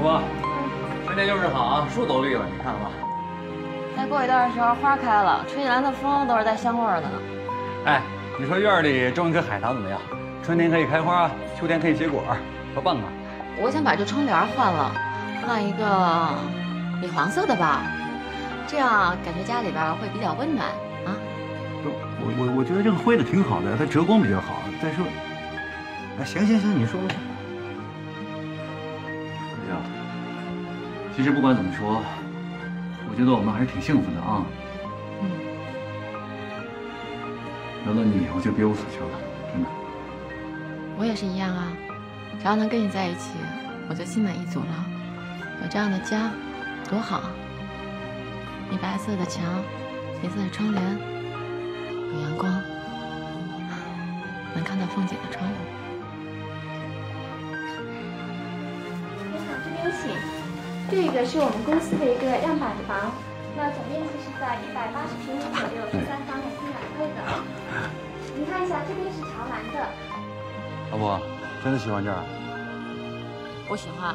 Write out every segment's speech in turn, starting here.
老婆，春天就是好啊，树都绿了，你看了吧？ 再过一段的时候，花开了，吹进来的风都是带香味儿的呢。 哎，你说院里种一棵海棠怎么样？春天可以开花，秋天可以结果，多棒啊！ 我想把这窗帘换了，换一个米黄色的吧，这样感觉家里边会比较温暖啊。 我觉得这个灰的挺好的，它遮光比较好。再说，哎，行，你说吧。 哎呀，其实不管怎么说，我觉得我们还是挺幸福的啊。有了你，我就别无所求了，真的。 我也是一样啊，只要能跟你在一起，我就心满意足了。有这样的家，多好啊！米白色的墙，黑色的窗帘，有阳光，能看到风景的窗户。 先生，这边请。这个是我们公司的一个样板房，那总面积是在180平米左右，是3房2厅2卫的。您看一下，这边是朝南的。 老婆，真的喜欢这儿？ 我喜欢。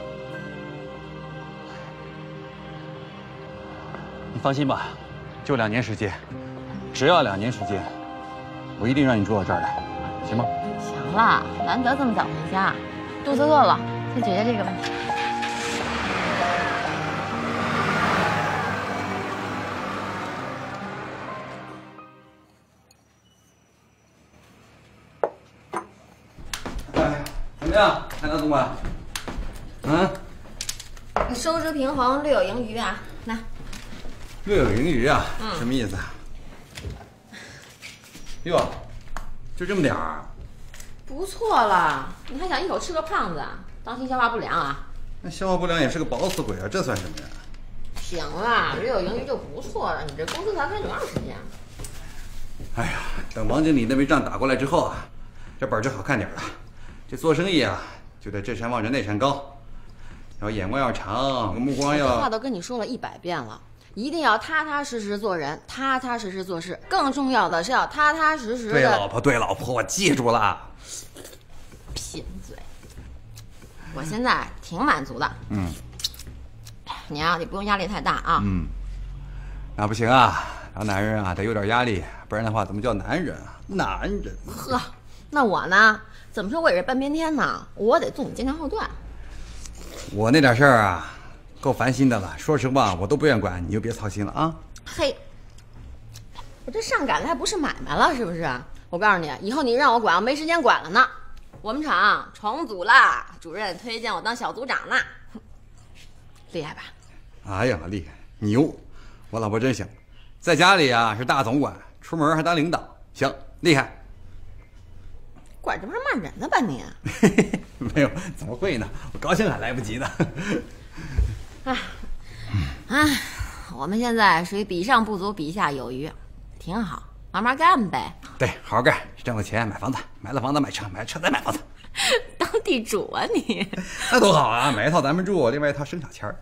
你放心吧，就2年时间，只要2年时间，我一定让你住到这儿来，行吗？ 行了，难得这么早回家，肚子饿了，先解决这个问题。 怎么样，海棠总管？ 收支平衡，略有盈余啊！来， 略有盈余啊？什么意思啊？哟，就这么点儿？ 不错了，你还想一口吃个胖子，当心消化不良啊！ 那消化不良也是个饱死鬼啊，这算什么呀？ 行了，略有盈余就不错了。你这公司才开多长时间？ 哎呀，等王经理那笔账打过来之后啊，这本就好看点了。这做生意啊，就得这山望着那山高，要眼光要长，目光要…… 话都跟你说了100遍了，一定要踏踏实实做人，踏踏实实做事。更重要的是要踏踏实实的。 对，老婆，我记住了。 贫嘴！我现在挺满足的。你不用压力太大啊。 那不行啊，当男人啊得有点压力，不然的话怎么叫男人啊？男人。 呵，那我呢？怎么说我也是半边天呢？我得做你坚强后盾。 我那点事儿啊，够烦心的了。说实话，我都不愿管，你就别操心了啊。 嘿，我这上赶的还不是买卖了，是不是？我告诉你，以后你让我管，我没时间管了呢。我们厂重组啦，主任推荐我当小组长呢，厉害吧？ 哎呀，厉害，牛！我老婆真行，在家里啊是大总管，出门还当领导，行，厉害。 管这不是骂人呢吧你？ 没有，怎么会呢？我高兴还来不及呢。 我们现在属于比上不足，比下有余，挺好，慢慢干呗。 对，好好干，挣了钱买房子，买了房子买车，买了车再买房子。 当地主啊你？ 那多好啊！买一套咱们住，另外一套省小钱儿。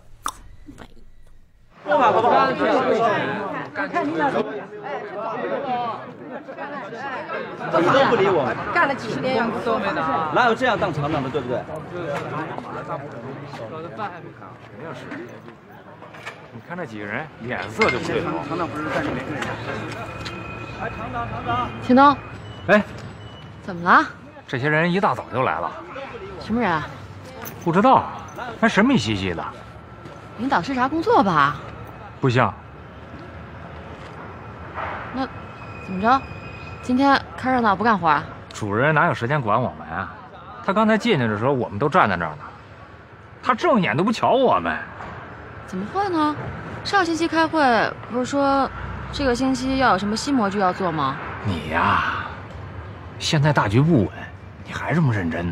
看你那个， 怎么都不理我们？ 干了几十年样子， 哪有这样当厂长的，对不对？ 你看那几个人脸色就不对了。 厂长不是在里面？ 哎，厂长， 秦东， 哎， 怎么了？ 这些人一大早就来了。 什么人啊？ 不知道，还神秘兮兮的。 领导视察工作吧？ 不像。 那怎么着？今天看热闹不干活啊？ 主任哪有时间管我们啊？他刚才进去的时候，我们都站在那儿呢，他正眼都不瞧我们。 怎么会呢？上星期开会不是说这个星期要有什么新模具要做吗？ 你呀，现在大局不稳，你还这么认真呢？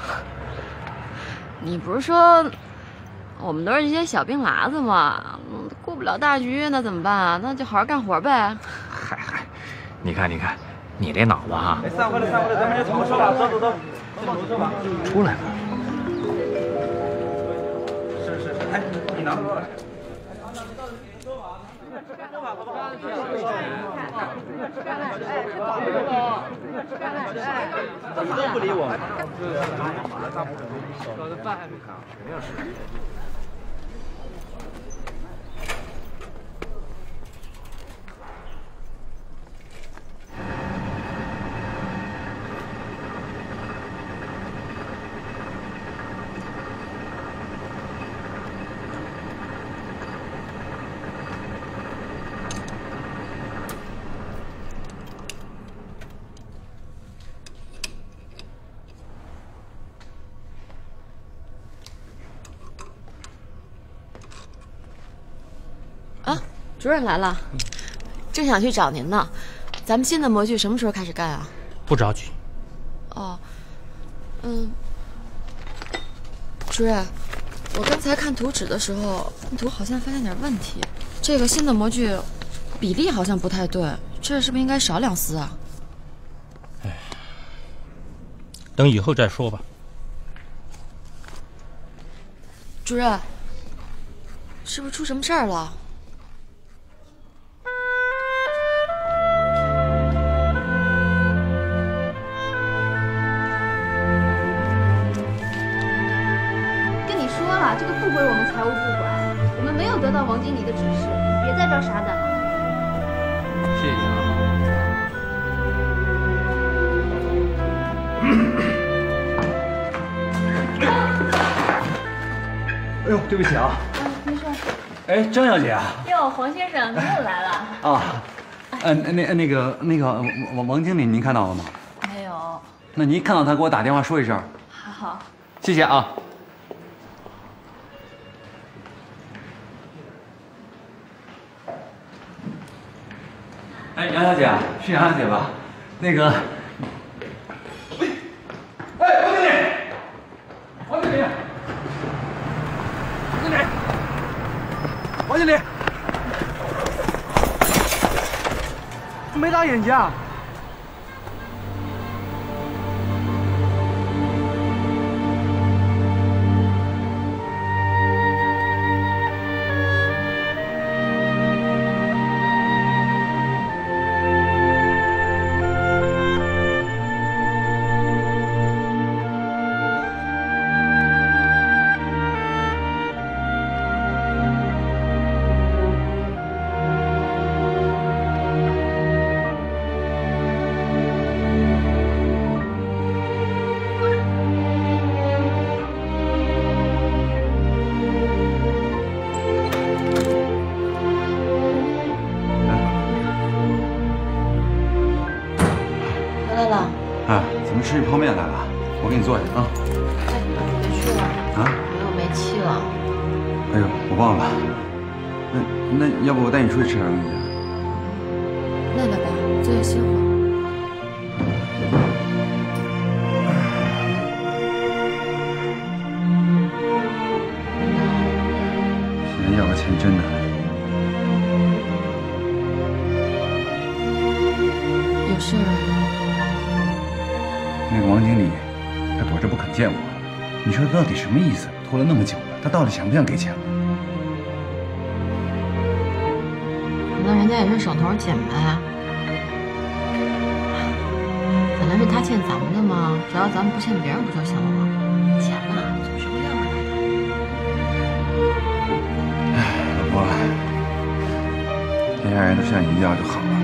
你不是说我们都是一些小兵伢子吗？顾不了大局那怎么办啊？那就好好干活呗。 嗨，你看，你这脑子哈！ 哎，散会了，咱们就怎么说吧？走，走吧。 出来吧。 是，哎，你拿过来。 怎么都不理我们？ 搞的饭还没看，肯定是。 主任来了，正想去找您呢。咱们新的模具什么时候开始干啊？ 不着急。 哦，主任，我刚才看图纸的时候，图好像发现点问题。这个新的模具比例好像不太对，这是不是应该少2丝啊？ 哎，等以后再说吧。 主任，是不是出什么事儿了？ 这个不归我们财务部管，我们没有得到王经理的指示，别在这儿傻等了。 谢谢啊。哎呦，对不起啊。 没事。 哎，张小姐啊。 哟，黄先生，您又来了。 啊，那个王经理，您看到了吗？ 没有。 那您一看到他，给我打电话说一声。 好。 谢谢啊。哎，杨小姐，是杨小姐吧？那个，哎，王经理， 王经理，没打眼睛啊？ 吃泡面来了，我给你做去啊。 哎，别去了啊， 没有煤气了。 哎呦，我忘了。那要不我带你出去吃点东西？ 累了吧，坐下歇会儿。 现在要个钱真难。 有事儿？ 那个王经理，他躲着不肯见我，你说他到底什么意思？拖了那么久了，他到底想不想给钱了？ 那人家也是手头紧呗。本来是他欠咱们的嘛，只要咱们不欠别人不就行了吗？钱嘛，总是会要回来的。 哎，老婆，天下人都像你一样就好了。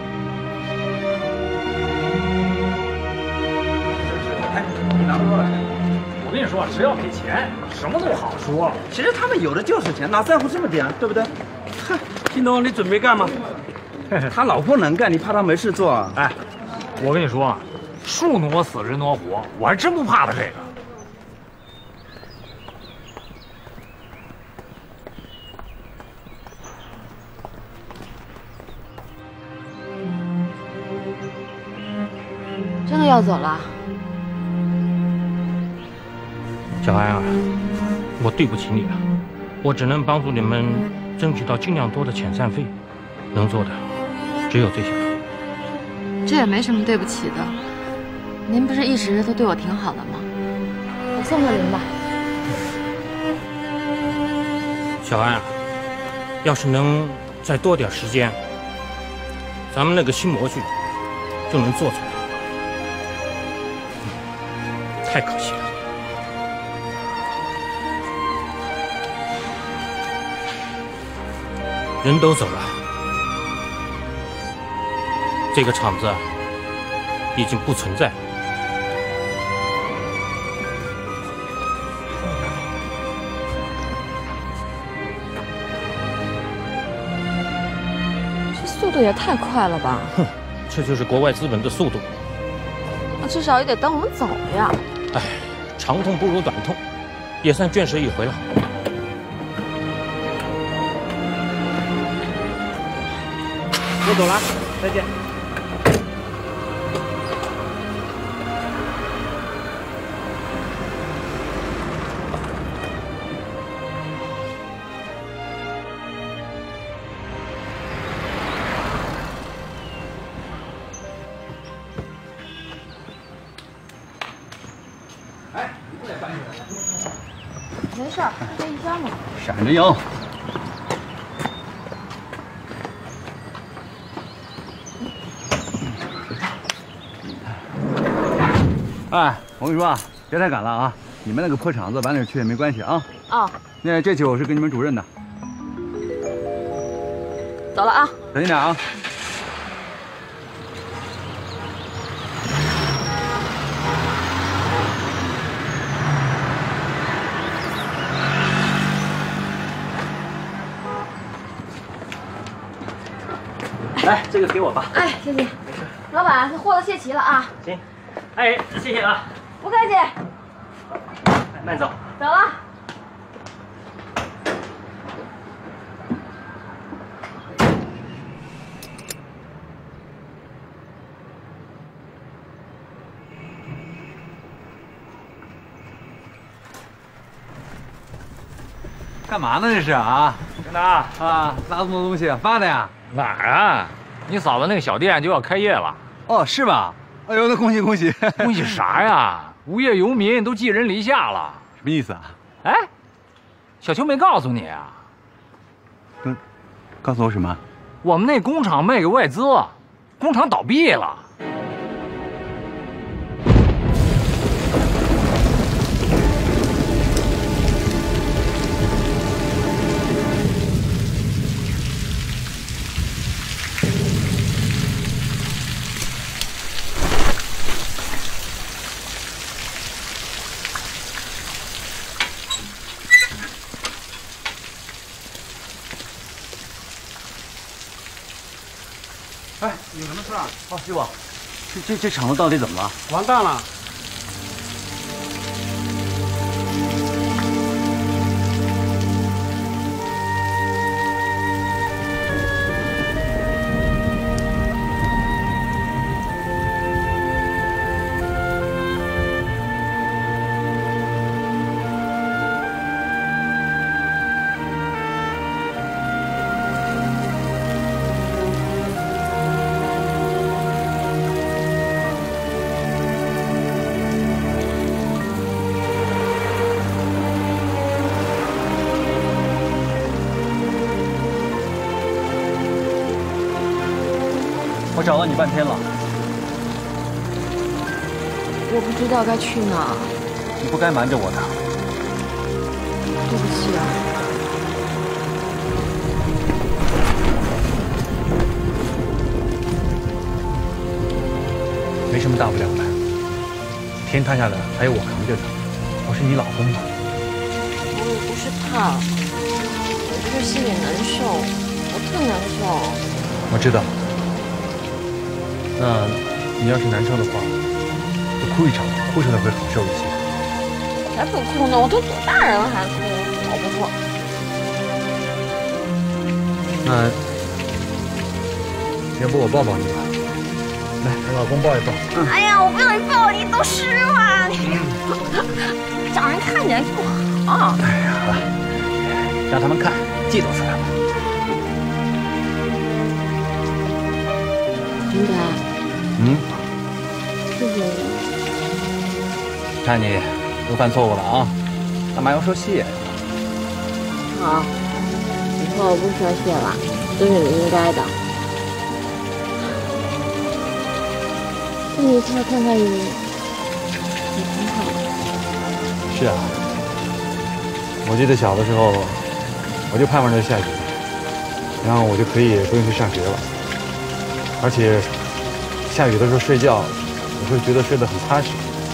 拿不过来。 我跟你说，只要给钱，什么都好说。 其实他们有的就是钱，哪在乎这么点，对不对？哼，金东，你准备干吗？他老婆能干，你怕他没事做啊？ 哎，我跟你说，树挪死，人挪活，我还真不怕他这个。 真的要走了？ 小安啊，我对不起你了，我只能帮助你们争取到尽量多的遣散费，能做的只有这些了。 这也没什么对不起的，您不是一直都对我挺好的吗？我送送您吧。 小安啊，要是能再多点时间，咱们那个新模具就能做出来。太可惜了。人都走了，这个厂子已经不存在了。 这速度也太快了吧！ 哼，这就是国外资本的速度。 那至少也得等我们走呀。 哎，长痛不如短痛，也算见识一回了。 我走了，再见。 没事儿，这一箱嘛。 闪着赢。哎，我跟你说啊，别太赶了啊！你们那个破厂子晚点去也没关系啊。 哦， 那这酒是给你们主任的。 走了啊。 小心点啊！ 来，这个给我吧。 哎，谢谢。老板，这货都卸齐了啊。 行。哎，谢谢啊。 不客气。 慢走。 走了。 干嘛呢这是啊？ 真的啊？ 啊，拉这么多东西，发的呀？ 哪儿啊？你嫂子那个小店就要开业了。 哦，是吧？哎呦，那恭喜恭喜！ 恭喜啥呀？无业游民都寄人篱下了。 什么意思啊？ 哎，小秋没告诉你啊？ 告诉我什么？ 我们那工厂卖给外资，工厂倒闭了。 哎，有什么事啊？ 哦，师傅，这厂子到底怎么了？ 完蛋了！ 我找了你半天了， 我不知道该去哪儿， 你不该瞒着我的。 对不起啊。 没什么大不了的，天塌下来还有我扛着的，我是你老公嘛。 我也不是怕，我就是心里难受，我特难受。 我知道。那你要是难受的话，就哭一场，哭出来会好受一些。 才不哭呢，我都多大人了还哭，好不哭。 那要不我抱抱你吧？来，让老公抱一抱。 哎呀，我不让你抱，你都湿了，你让人看见不好。 哎呀，让他们看，嫉妒死他们。 林白，谢谢你。 看你又犯错误了啊，干嘛要说谢？ 好，以后我不说谢了。 都是你应该的。这一下看看雨，也挺好。 是啊，我记得小的时候，我就盼望着下雨，然后我就可以不用去上学了。而且下雨的时候睡觉，我会觉得睡得很踏实。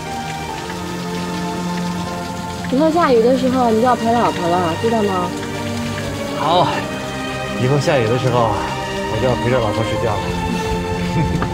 以后下雨的时候，你就要陪老婆了，知道吗？ 好，以后下雨的时候，我就要陪着老婆睡觉了。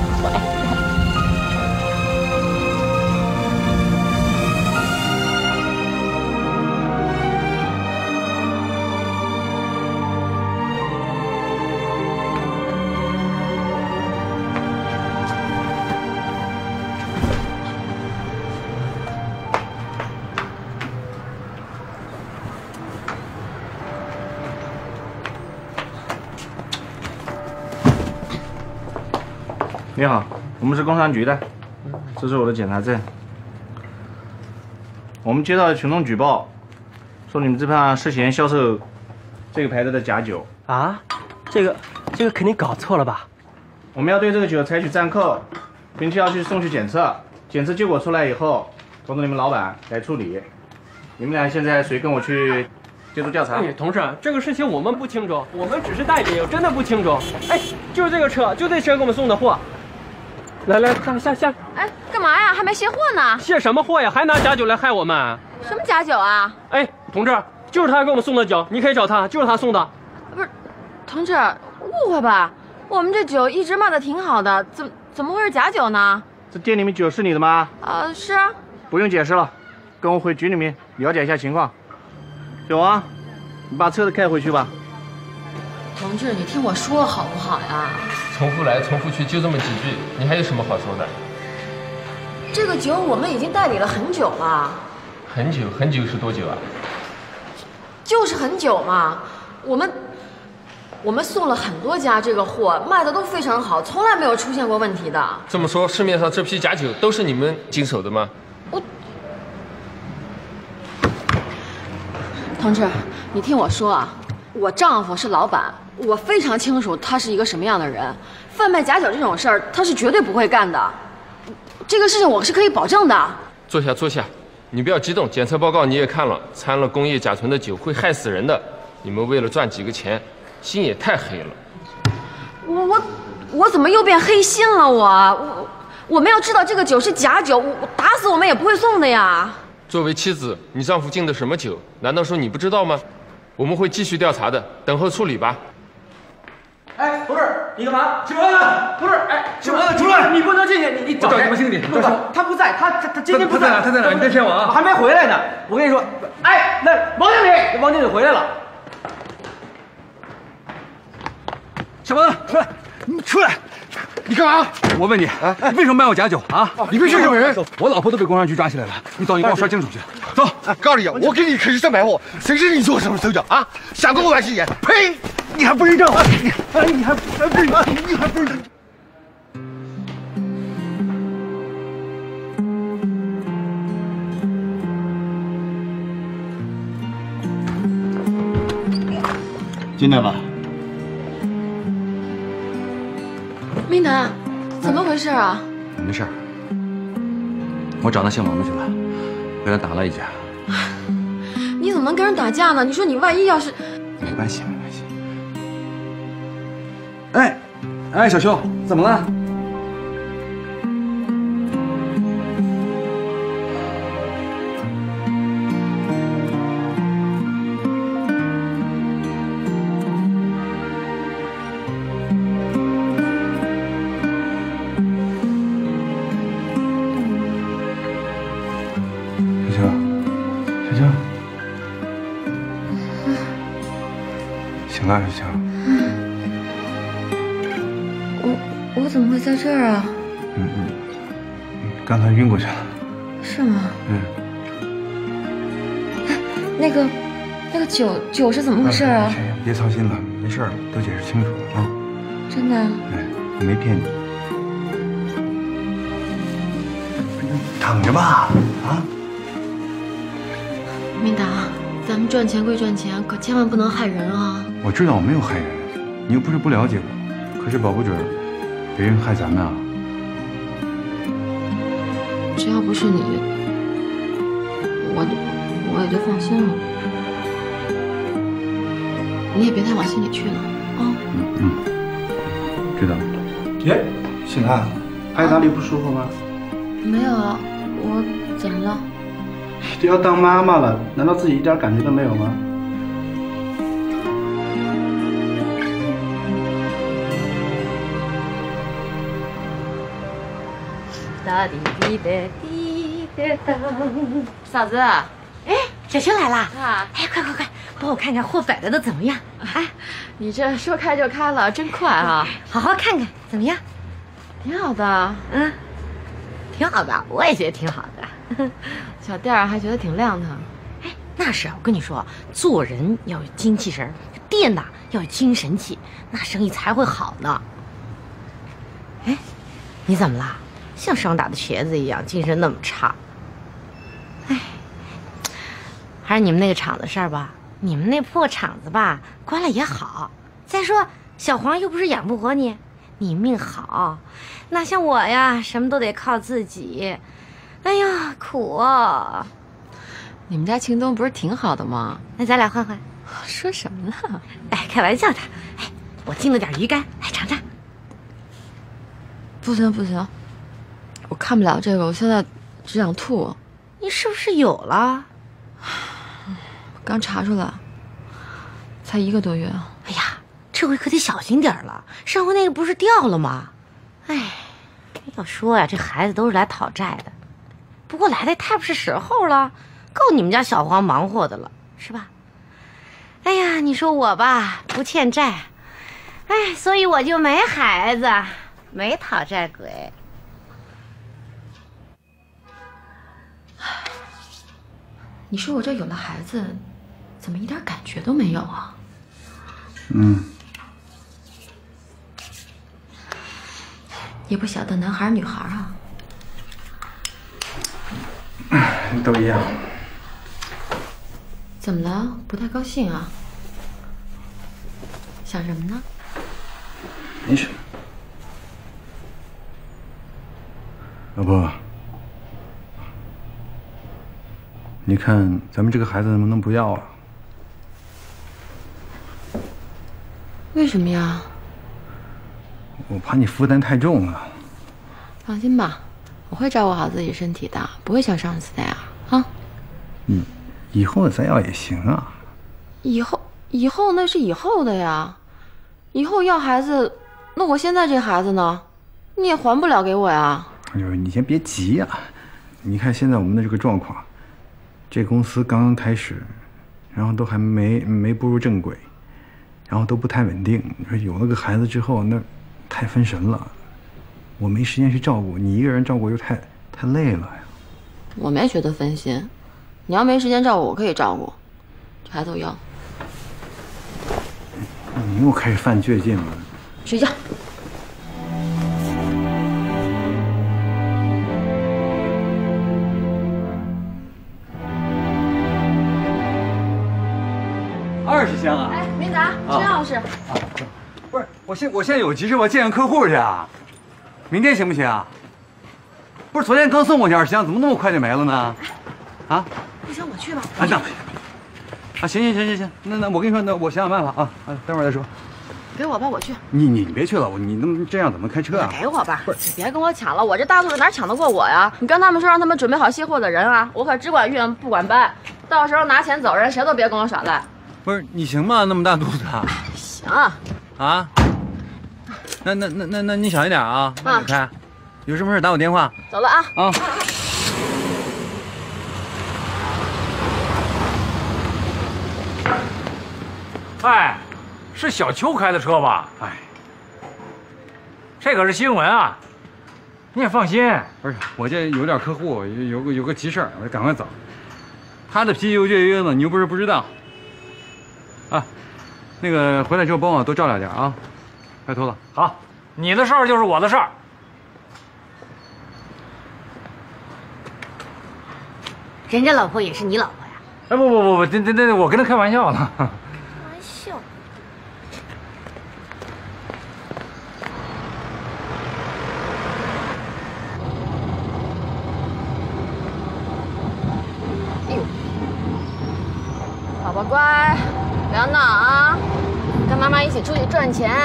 你好，我们是工商局的，这是我的检查证。我们接到群众举报，说你们这边涉嫌销售这个牌子的假酒啊，这个肯定搞错了吧？ 我们要对这个酒采取暂扣，并且要去送去检测，检测结果出来以后，通知你们老板来处理。你们俩现在谁跟我去接受调查？ 哎，同志，这个事情我们不清楚，我们只是代理，真的不清楚。哎，就是这个车，就这车给我们送的货。来，下。 哎，干嘛呀？还没卸货呢。 卸什么货呀？还拿假酒来害我们？ 什么假酒啊？ 哎，同志，就是他给我们送的酒，你可以找他，就是他送的。 不是，同志，误会吧？我们这酒一直卖的挺好的，怎么会是假酒呢？ 这店里面酒是你的吗？ 是啊。 不用解释了，跟我回局里面了解一下情况。小王，你把车子开回去吧。 同志，你听我说好不好呀？ 重复来重复去，就这么几句，你还有什么好说的？ 这个酒我们已经代理了很久了。 很久是多久啊？ 就是很久嘛。我们送了很多家这个货，卖的都非常好，从来没有出现过问题的。 这么说，市面上这批假酒都是你们经手的吗？ 同志，你听我说啊，我丈夫是老板，我非常清楚他是一个什么样的人，贩卖假酒这种事儿他是绝对不会干的，这个事情我是可以保证的。 坐下，你不要激动，检测报告你也看了，掺了工业甲醇的酒会害死人的，你们为了赚几个钱，心也太黑了。 我怎么又变黑心了？我们要知道这个酒是假酒，我打死我们也不会送的呀。 作为妻子，你丈夫进的什么酒？难道说你不知道吗？我们会继续调查的，等候处理吧。 哎，同志，你干嘛？请问，同志，哎，请问出来，你不能进去，你找什么经理？ 他不在，他今天不在。 他在哪？你别骗我啊！ 还没回来呢。我跟你说，哎，那王经理回来了。 小王，出来！你出来！你干嘛？我问你，你为什么卖我假酒啊？你必须什么人？我老婆都被公安局抓起来了，你走，你给我说清楚去。走， 告诉你，我给你可是300货，谁是你做什么手脚啊？想跟我玩心眼？呸！你还不认账？你还不认账？ 进来吧。 明南，怎么回事啊？ 没事儿，我找那姓王的去了，跟他打了一架。 你怎么能跟人打架呢？你说你万一要是…… 没关系。哎，小修，怎么了？小秋，醒了，小秋。 我怎么会在这儿啊？ 刚才晕过去了。 是吗？那个酒是怎么回事啊？ 别操心了，没事儿，都解释清楚了啊。 真的？ 我没骗你。等着吧，啊！ 明达，咱们赚钱归赚钱，可千万不能害人啊！ 我知道我没有害人， 你又不是不了解我，可是保不准别人害咱们啊。 只要不是你，我也就放心了。你也别太往心里去了啊。 知道了。 耶，醒啊，还有哪里不舒服吗？ 没有啊，我怎么了？ 都要当妈妈了，难道自己一点感觉都没有吗？ 哒滴滴答滴答答。 嫂子， 哎，小秋来啦！ 啊， 哎，快，帮我看看货摆的都怎么样？哎， 你这说开就开了，真快啊！ 好好看看，怎么样？ 挺好的， 挺好的，我也觉得挺好的。 小店儿还觉得挺亮堂。 哎，那是我跟你说，做人要有精气神，店呐要有精神气，那生意才会好呢。哎，你怎么啦？像霜打的瘸子一样，精神那么差。哎，还是你们那个厂子事儿吧。你们那破厂子吧，关了也好。再说小黄又不是养不活你，你命好。那像我呀，什么都得靠自己。哎呀，苦啊！ 你们家庆东不是挺好的吗？ 那咱俩换换。 说什么呢？ 哎，开玩笑的。哎，我进了点鱼干，来尝尝。 不行，我看不了这个，我现在只想吐。 你是不是有了？ 刚查出来，才1个多月。 哎呀，这回可得小心点了。上回那个不是掉了吗？哎，要说呀，这孩子都是来讨债的，不过来的也太不是时候了，够你们家小黄忙活的了，是吧？哎呀，你说我吧，不欠债，哎，所以我就没孩子，没讨债鬼。 你说我这有了孩子，怎么一点感觉都没有啊？也不晓得男孩女孩啊。 都一样。 怎么了？不太高兴啊？想什么呢？ 没什么。老婆，你看咱们这个孩子能不能不要啊？ 为什么呀？ 我怕你负担太重了。 放心吧，我会照顾好自己身体的，不会像上次那样啊。 以后再要也行啊。 以后那是以后的呀，以后要孩子，那我现在这孩子呢，你也还不了给我呀。 就是你先别急呀，你看现在我们的这个状况，这公司刚刚开始，然后都还没步入正轨，然后都不太稳定。你说有了个孩子之后，那太分神了，我没时间去照顾你，一个人照顾又太累了呀。 我没觉得分心，你要没时间照顾，我可以照顾。这孩子我要。 你又开始犯倔劲了。 睡觉。 20箱啊！ 哎，明达，陈老师。 不是，我现在有急事，我见个客户去啊。明天行不行啊？不是昨天刚送过去20箱，怎么那么快就没了呢？啊？ 不行，我去吧。 啊，那行，那我跟你说，那我想想办法啊，待会儿再说。 给我吧，我去。 你别去了，你那么这样怎么开车啊？ 给我吧，你别跟我抢了，我这大肚子哪抢得过我呀？你跟他们说，让他们准备好卸货的人啊，我可只管运不管搬，到时候拿钱走人，谁都别跟我耍赖。 不是你行吗？那么大肚子啊？ 行。 啊？那你小心点啊，慢点开。有什么事打我电话。 走了啊。 啊。 哎，是小邱开的车吧？ 哎， 这可是新闻啊！你也放心。 不是，我这有点客户，有个急事儿，我得赶快走。他的脾气又倔呢，你又不是不知道。啊，那个回来之后帮我多照料点啊，拜托了。 好，你的事儿就是我的事儿。 人家老婆也是你老婆呀？ 哎，不，我跟他开玩笑呢。 开玩笑。 宝乖，不要闹啊，跟妈妈一起出去赚钱。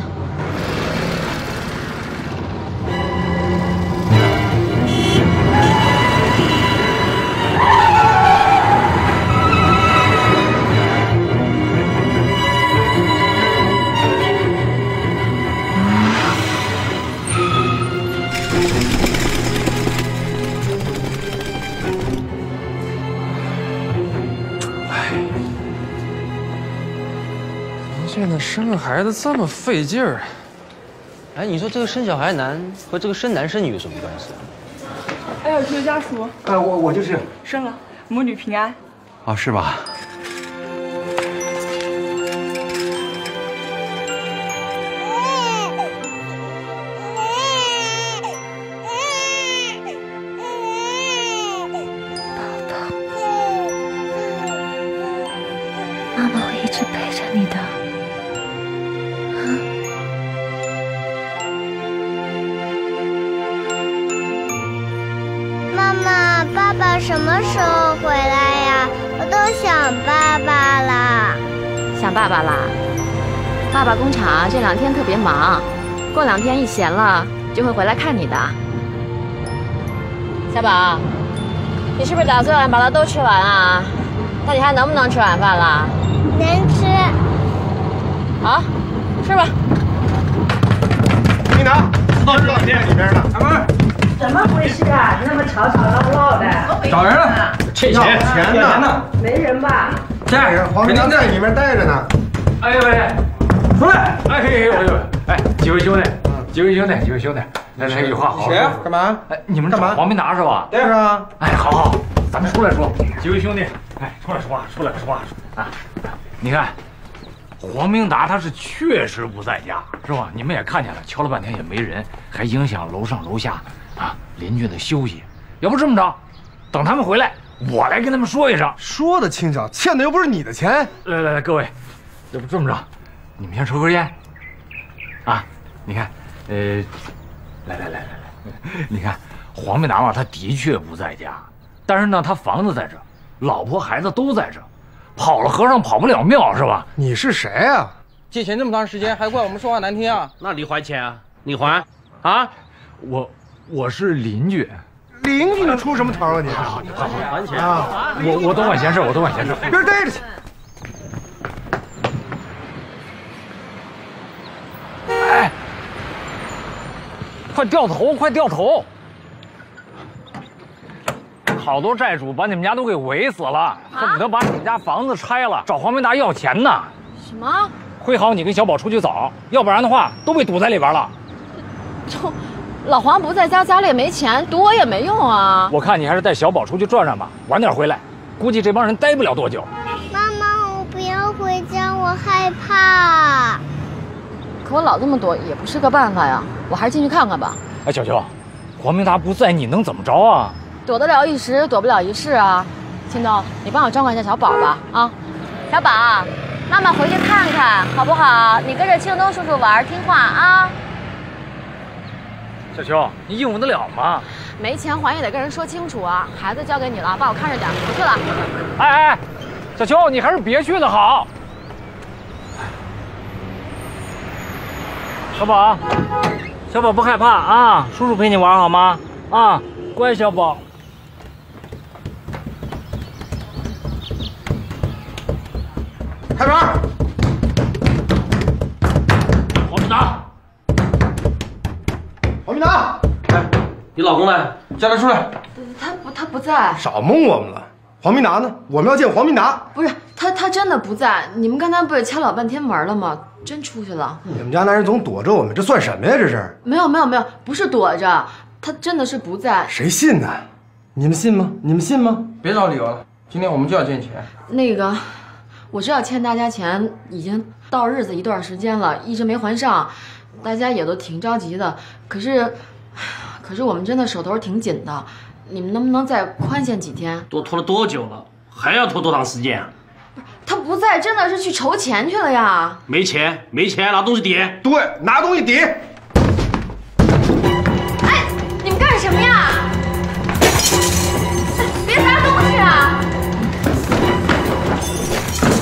现在生个孩子这么费劲儿。 哎，你说这个生小孩难和这个生男生女有什么关系啊？ 哎呦，这位家属， 我就是生了，母女平安。 啊，是吧？ 妈妈会一直陪着你的。 妈妈，爸爸什么时候回来呀？我都想爸爸啦。 想爸爸啦？爸爸工厂这2天特别忙，过2天一闲了就会回来看你的。小宝，你是不是打算把它都吃完啊？那你还能不能吃晚饭了？ 能吃。 好，吃吧。 你拿，知道店里边呢。开门。 怎么回事啊？那么吵吵闹闹的。 找人了， 欠钱呢？ 没人吧？ 家人，黄明在里面待着呢。 哎喂，出来！哎嘿，哎，几位兄弟，来一句话好。 谁呀？干嘛？ 哎，你们找黄明达是吧？ 是啊。 哎，好，咱们出来说。几位兄弟，哎，出来说话啊！你看，黄明达他是确实不在家，是吧？你们也看见了，敲了半天也没人，还影响楼上楼下啊邻居的休息。要不这么着，等他们回来，我来跟他们说一声。 说的轻巧，欠的又不是你的钱。 来，各位，要不这么着，你们先抽根烟，啊，你看，来，你看，黄明达嘛，他的确不在家，但是呢，他房子在这，老婆孩子都在这，跑了和尚跑不了庙，是吧？ 你是谁啊？ 借钱这么长时间，还怪我们说话难听啊？ 那你还钱啊？你还啊？ 我是邻居。 邻居能出什么头啊你？ 还钱啊！ 我多管闲事， 别待着去。 哎，快掉头！好多债主把你们家都给围死了，恨不得把你们家房子拆了，找黄明达要钱呢。 什么？ 亏好你跟小宝出去早，要不然的话都被堵在里边了。 老黄不在家，家里也没钱，堵我也没用啊。 我看你还是带小宝出去转转吧，晚点回来，估计这帮人待不了多久。 妈妈，我不要回家，我害怕。 可我老这么躲也不是个办法呀，我还是进去看看吧。 哎，小秋，黄明达不在，你能怎么着啊？ 躲得了一时，躲不了一世啊。青东，你帮我照看一下小宝吧，啊，小宝，妈妈回去看看好不好？你跟着青东叔叔玩，听话啊。 小秋，你应付得了吗？ 没钱还也得跟人说清楚啊。孩子交给你了，帮我看着点，我去了。 哎，小秋，你还是别去的好。小宝不害怕啊，叔叔陪你玩好吗？啊，乖小宝。 开门！ 黄明达， 黄明达， 哎，你老公呢？ 叫他出来。 他不在。 少蒙我们了。黄明达呢？我们要见黄明达。 不是他真的不在。你们刚才不是敲老半天门了吗？真出去了。 你们家男人总躲着我们，这算什么呀？这是？ 没有，不是躲着，他真的是不在。 谁信呢？你们信吗？ 别找理由了，今天我们就要见钱。 那个，我知道欠大家钱已经到日子一段时间了，一直没还上，大家也都挺着急的。可是我们真的手头挺紧的，你们能不能再宽限几天？ 都拖了多久了，还要拖多长时间啊？ 他不在，真的是去筹钱去了呀。 没钱，拿东西抵。 对，拿东西抵。 哎，你们干什么呀？别砸东西啊！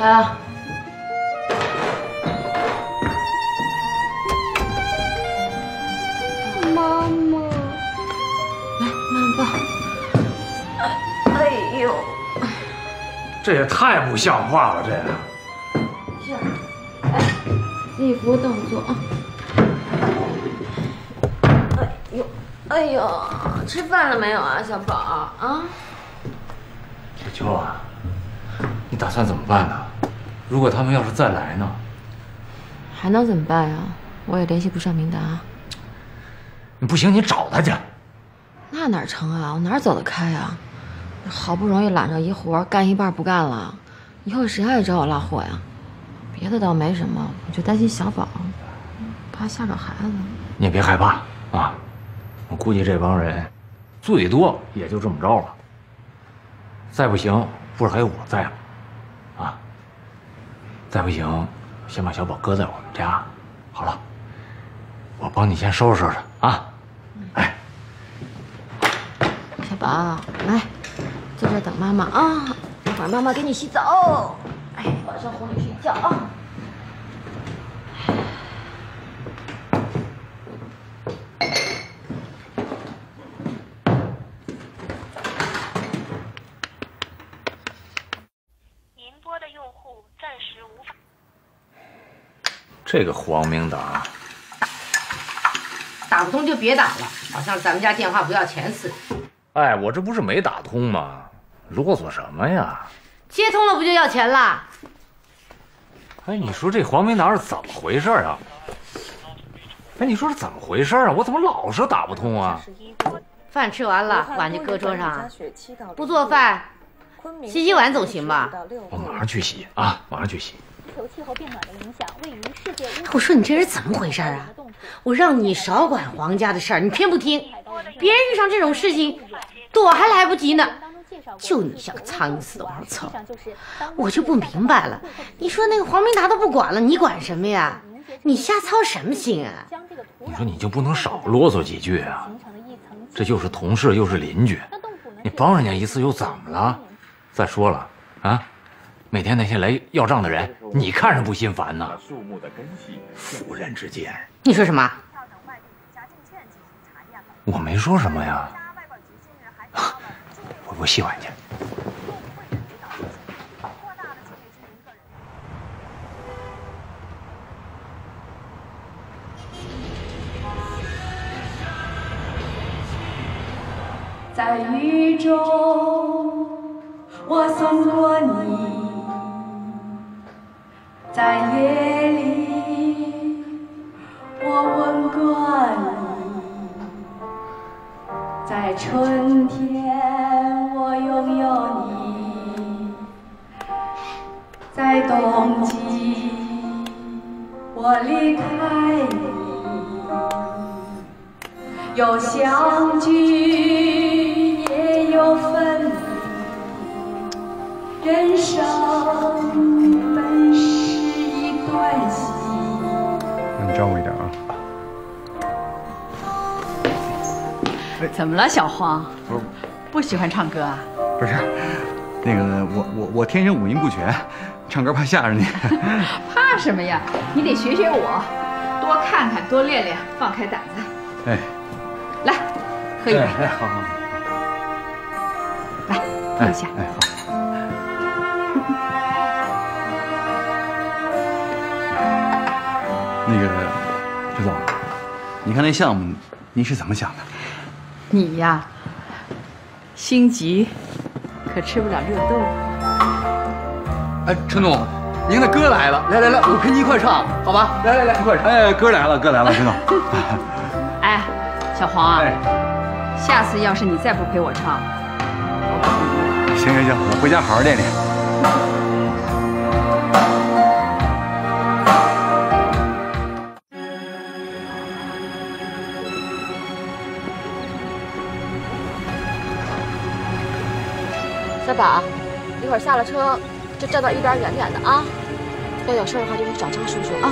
来啊！ 妈妈， 来，妈妈抱。哎呦， 这也太不像话了，这个。 这样，哎，礼服动作啊。 哎呦，哎呦，吃饭了没有啊，小宝啊？ 小秋啊，你打算怎么办呢？如果他们要是再来呢？ 还能怎么办呀？我也联系不上明达。 你不行，你找他去。 那哪成啊？我哪走得开啊？好不容易揽着一活，干一半不干了，以后谁还找我拉货呀？别的倒没什么，我就担心小宝，怕吓着孩子。 你也别害怕啊，我估计这帮人最多也就这么着了。再不行，不是还有我在吗？啊，再不行，先把小宝搁在我们家，好了，我帮你先收拾收拾啊。哎， 小宝，来，在这等妈妈啊，一会儿妈妈给你洗澡。哎，晚上哄你睡觉啊。 这个黄明达， 打不通就别打了，好像咱们家电话不要钱似的。 哎，我这不是没打通吗？啰嗦什么呀？ 接通了不就要钱了？ 哎，你说这黄明达是怎么回事啊？哎，你说是怎么回事啊？我怎么老是打不通啊？ 饭吃完了，碗就搁桌上。不做饭，洗洗碗总行吧？ 我马上去洗啊，马上去洗。 受气候变暖的影响，位于世界我说你这人怎么回事啊？我让你少管皇家的事儿，你偏不听。别人遇上这种事情，躲还来不及呢。就你像个苍蝇似的往上凑，我就不明白了。你说那个黄明达都不管了，你管什么呀？你瞎操什么心啊？ 你说你就不能少啰嗦几句啊？这又是同事又是邻居，你帮人家一次又怎么了？再说了啊，每天那些来要账的人，你看着不心烦呢？妇人之见。 你说什么？ 我没说什么呀。我洗碗去。 在雨中，我送过你；在夜里，我吻过你；在春天，我拥有你；在冬季，我离开你。有相聚，也有分离。人生本是一段戏。 那你照顾一点啊。 怎么了，小黄？不喜欢唱歌啊？ 不是，那个我天生五音不全，唱歌怕吓着你。 怕什么呀？你得学学我，多看看，多练练，放开胆子。 哎， 来，喝一杯。 哎，好好好。 来，喝一下。 哎，好。那个，周总，你看那项目，您是怎么想的？ 你呀，心急，可吃不了热豆腐。 哎，陈总，您的歌来了，来来来，我陪您一块唱，好吧？来来来，一块唱。 哎，歌来了，歌来了，陈总。 哎，小黄啊，下次要是你再不陪我唱，我可不。 行行行，我回家好好练练。 小宝，一会儿下了车就站到一边远远的啊，要有事的话就去找张叔叔啊。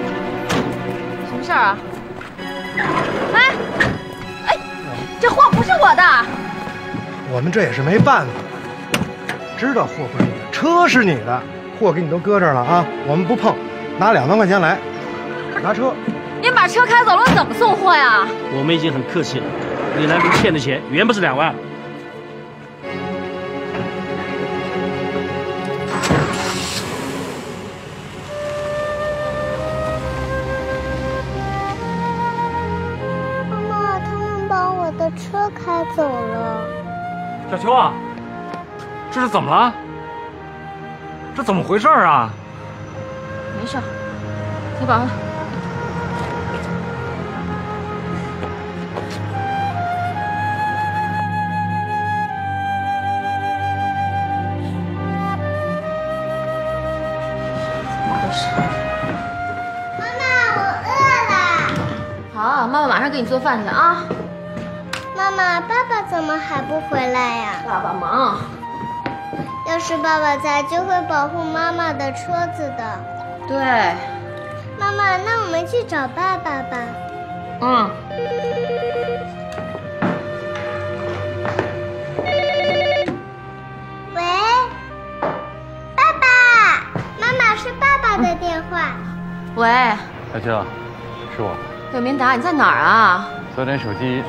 什么事儿啊？哎，这货不是我的。 我们这也是没办法，知道货不是你的，车是你的，货给你都搁这儿了啊，我们不碰，拿2万块钱来，拿车。 您把车开走了，我怎么送货呀？ 我们已经很客气了，李兰明欠的钱远不是2万。 妈妈，他们把我的车开走了。 小秋啊，这是怎么了？这怎么回事啊？ 没事，小宝。好，妈妈马上给你做饭去啊。 妈妈，爸爸怎么还不回来呀？ 爸爸忙。 要是爸爸在，就会保护妈妈的车子的。 对。 妈妈，那我们去找爸爸吧。 嗯。 喂，爸爸，妈妈是爸爸的电话。 喂， 小秋，是我。 对，明达，你在哪儿啊？ 昨天手机，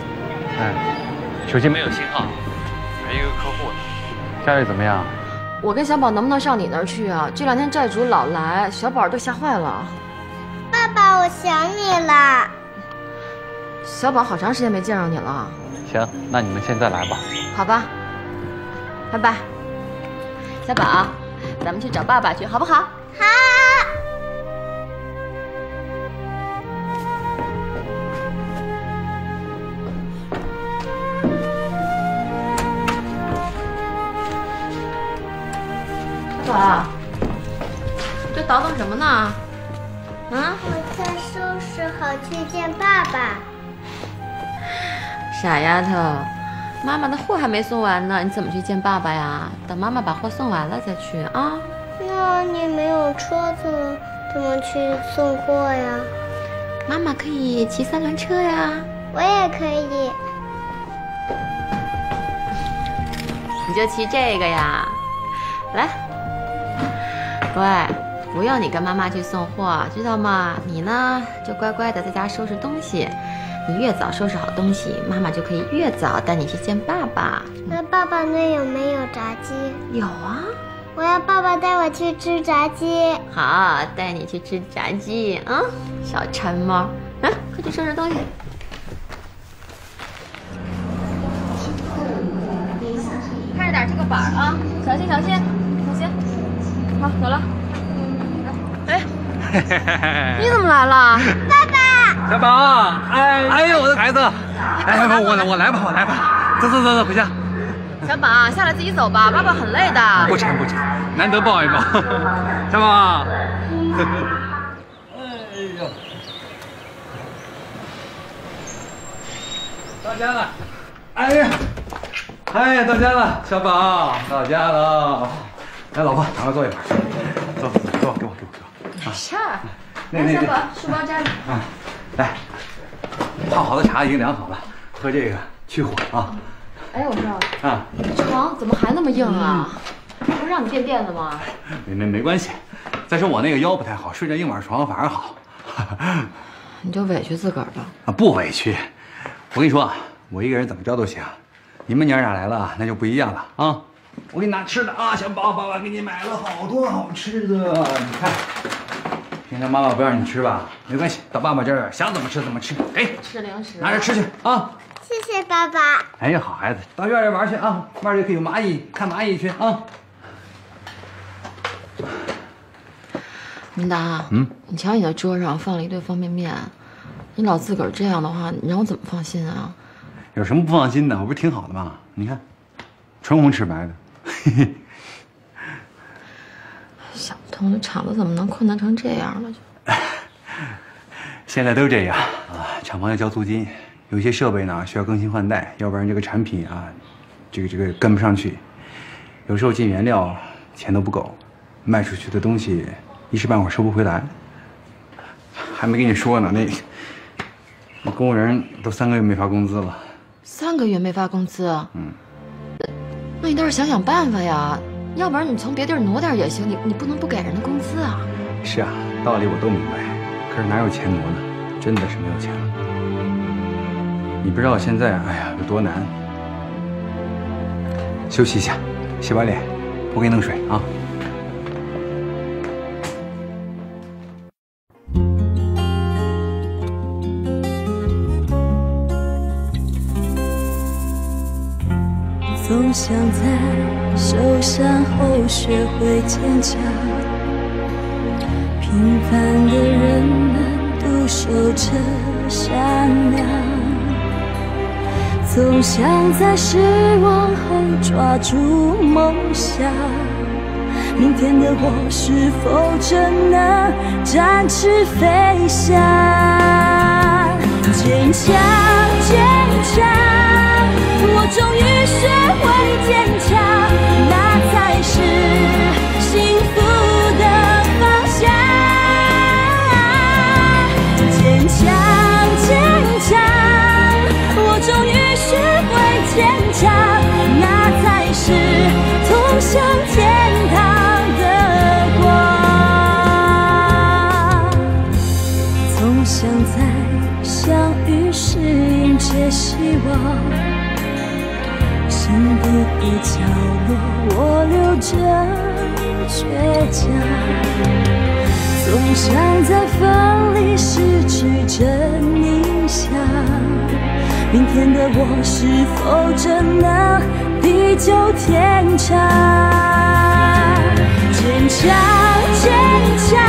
手机没有信号，还有一个客户呢。家里怎么样？ 我跟小宝能不能上你那儿去啊？这2天债主老来，小宝都吓坏了。 爸爸，我想你了。 小宝好长时间没见着你了。 行，那你们现在来吧。 好吧，拜拜。小宝，咱们去找爸爸去，好不好？ 好。 小宝，这捣腾什么呢？ 我在收拾好去见爸爸。 傻丫头，妈妈的货还没送完呢，你怎么去见爸爸呀？等妈妈把货送完了再去啊。 那你没有车子，怎么去送货呀？ 妈妈可以骑3轮车呀。 我也可以。 你就骑这个呀。来，乖，不用你跟妈妈去送货，知道吗？你呢，就乖乖的在家收拾东西。你越早收拾好东西，妈妈就可以越早带你去见爸爸。 那爸爸那有没有炸鸡？ 有啊。 我要爸爸带我去吃炸鸡。 好，带你去吃炸鸡啊，小馋猫。来，快去收拾东西。看着点这个板啊，小心小心小心。好，走了。哎，你怎么来了？ 爸爸。 小宝，哎呦，我的孩子，哎，我来吧，我来吧，走，回家。 小宝，下来自己走吧，爸爸很累的。 不成，难得抱一抱。小宝。哎呦，到家了。哎呀，到家了，小宝到家了。来，老婆，赶快坐一会儿。坐，给我。 没事儿。来，小宝，书包摘了。 来，泡好的茶已经凉好了，喝这个去火啊。 哎，我说啊， 床怎么还那么硬啊？不是让你垫垫的吗？ 没关系。再说我那个腰不太好，睡这硬板床反而好。 你就委屈自个儿了啊？不委屈。我跟你说，我一个人怎么着都行。你们娘俩来了，那就不一样了啊！我给你拿吃的啊，小宝，爸爸给你买了好多好吃的，你看。平常妈妈不让你吃吧？没关系，到爸爸这儿想怎么吃怎么吃。哎， 吃零食， 拿着吃去啊！ 谢谢爸爸。 哎呀，好孩子，到院里玩去啊！院里可以有蚂蚁，看蚂蚁去啊！ 明达，你瞧你的桌上放了一堆方便面，你老自个儿这样的话，你让我怎么放心啊？ 有什么不放心的？我不是挺好的吗？你看，纯红赤白的。嘿嘿。 想不通这厂子怎么能困难成这样了？ 现在都这样啊，厂房要交租金，有些设备呢需要更新换代，要不然这个产品啊，这个跟不上去。有时候进原料钱都不够，卖出去的东西一时半会儿收不回来。还没跟你说呢，那工人都3个月没发工资了。 3个月没发工资。那你倒是想想办法呀，要不然你从别地儿挪点也行，你不能不给人家工资啊。 是啊，道理我都明白，可是哪有钱挪呢？真的是没有钱了。你不知道现在哎呀有多难。休息一下，洗把脸，我给你弄水啊。 总想在受伤后学会坚强，平凡的人们独守着善良。总想在失望后抓住梦想，明天的我是否真能展翅飞翔？坚强，坚强，我终于学会坚强，那才是幸福的方向。坚强，坚强，我终于学会坚强，那才是通向天堂的光。总想在相遇时迎接希望，心底的角落我留着倔强，总想在分离时举着冥想，明天的我是否真能地久天长？坚强，坚强，